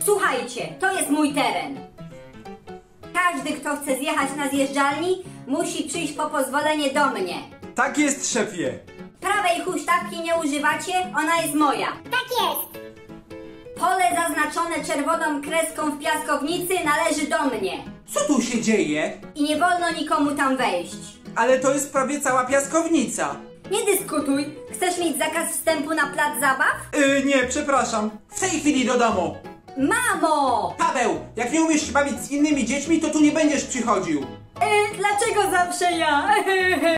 Słuchajcie, to jest mój teren. Każdy, kto chce zjechać na zjeżdżalni, musi przyjść po pozwolenie do mnie. Tak jest, szefie. Prawej huśtawki nie używacie, ona jest moja. Tak jest! Pole zaznaczone czerwoną kreską w piaskownicy należy do mnie. Co tu się dzieje? I nie wolno nikomu tam wejść. Ale to jest prawie cała piaskownica. Nie dyskutuj. Chcesz mieć zakaz wstępu na plac zabaw? Nie, przepraszam. W tej chwili do domu. Mamo! Paweł, jak nie umiesz się bawić z innymi dziećmi, to tu nie będziesz przychodził. Dlaczego zawsze ja?